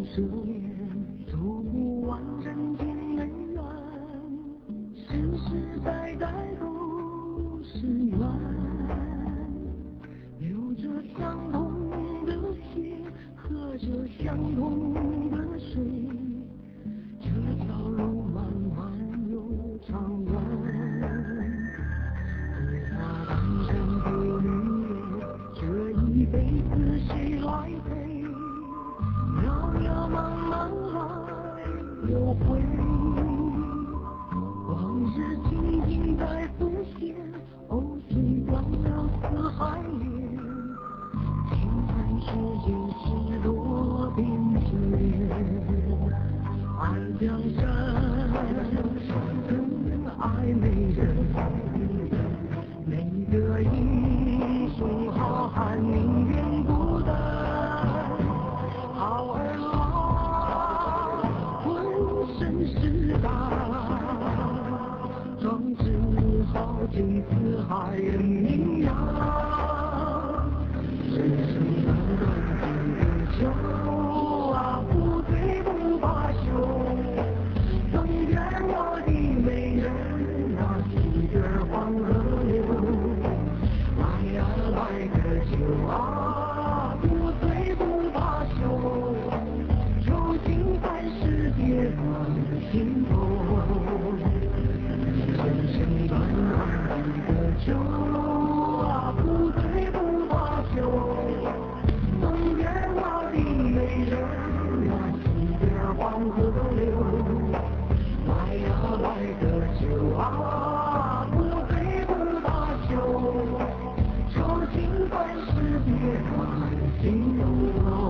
舍恋，走不完人间恩怨，世世代代都是缘，流着相同的血，喝着相同的水，这条路漫漫又长远。菩萨当成给绿叶，这一辈子谁来陪？渺渺茫茫来又回，往日情景在浮现，藕虽断了丝还连，轻叹世间事多变着脸。爱江山更爱美人，每个英雄好汉宁愿孤单。好儿郎浑身是胆，壮志豪情四海人名扬。人生短短几个秋啊，不醉不罢休。更愿我的美人啊，洗着黄河流。来呀来个酒啊，不醉不罢休。酒醒在世界的尽头。人生短短几个秋啊，不醉不罢休。更愿我的美人啊，洗着黄河流。来呀来个酒啊，不醉不罢休。酒醒在世界的尽头。